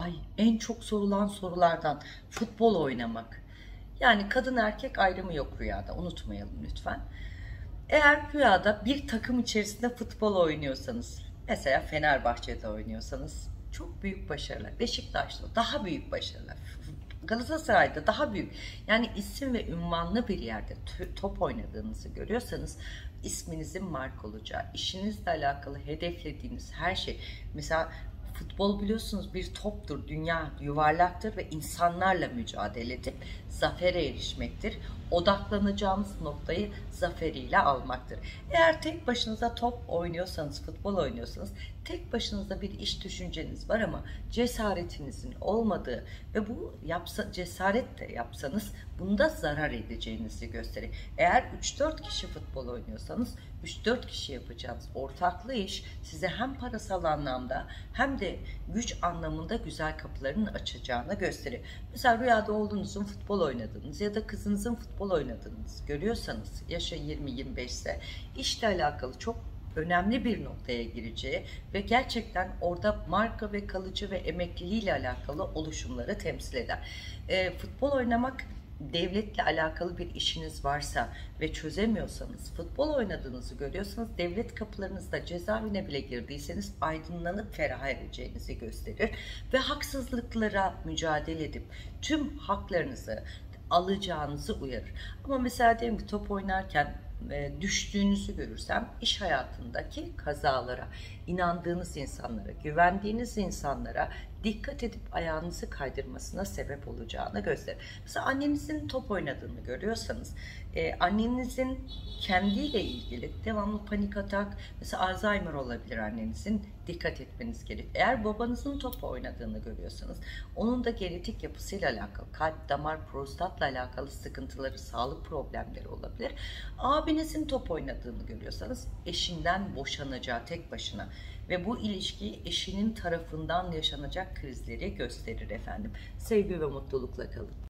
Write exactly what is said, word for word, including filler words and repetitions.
Ay, en çok sorulan sorulardan futbol oynamak. Yani kadın erkek ayrımı yok rüyada. Unutmayalım lütfen. Eğer rüyada bir takım içerisinde futbol oynuyorsanız, mesela Fenerbahçe'de oynuyorsanız çok büyük başarılar. Beşiktaş'ta daha büyük başarılar. Galatasaray'da daha büyük. Yani isim ve ünvanlı bir yerde top oynadığınızı görüyorsanız isminizin mark olacağı, işinizle alakalı hedeflediğiniz her şey. Mesela futbol biliyorsunuz bir toptur, dünya yuvarlaktır ve insanlarla mücadele edip zafere erişmektir. Odaklanacağımız noktayı zaferiyle almaktır. Eğer tek başınıza top oynuyorsanız, futbol oynuyorsanız, tek başınıza bir iş düşünceniz var ama cesaretinizin olmadığı ve bu yapsa, cesaret de yapsanız bunda zarar edeceğinizi gösterir. Eğer üç dört kişi futbol oynuyorsanız üç dört kişi yapacağınız ortaklı iş size hem parasal anlamda hem de güç anlamında güzel kapıların açacağını gösterir. Mesela rüyada oğlunuzun futbol oynadığınız ya da kızınızın futbol oynadığınız görüyorsanız, yaşı yirmi yirmi beş ise işle alakalı çok önemli bir noktaya gireceği ve gerçekten orada marka ve kalıcı ve emekliliği ile alakalı oluşumları temsil eder. E, futbol oynamak, devletle alakalı bir işiniz varsa ve çözemiyorsanız, futbol oynadığınızı görüyorsanız, devlet kapılarınızda cezaevine bile girdiyseniz aydınlanıp ferah edeceğinizi gösterir ve haksızlıklara mücadele edip tüm haklarınızı alacağınızı uyarır. Ama mesela diyelim ki top oynarken e, düştüğünüzü görürsem iş hayatındaki kazalara, inandığınız insanlara, güvendiğiniz insanlara dikkat edip ayağınızı kaydırmasına sebep olacağını gösterir. Mesela annenizin top oynadığını görüyorsanız, e, annenizin kendiyle ilgili devamlı panik atak, mesela Alzheimer olabilir annenizin, dikkat etmeniz gerek. Eğer babanızın top oynadığını görüyorsanız, onun da genetik yapısıyla alakalı, kalp, damar, prostatla alakalı sıkıntıları, sağlık problemleri olabilir. Abinizin top oynadığını görüyorsanız, eşinden boşanacağı tek başına ve bu ilişki eşinin tarafından yaşanacak krizleri gösterir efendim. Sevgi ve mutlulukla kalın.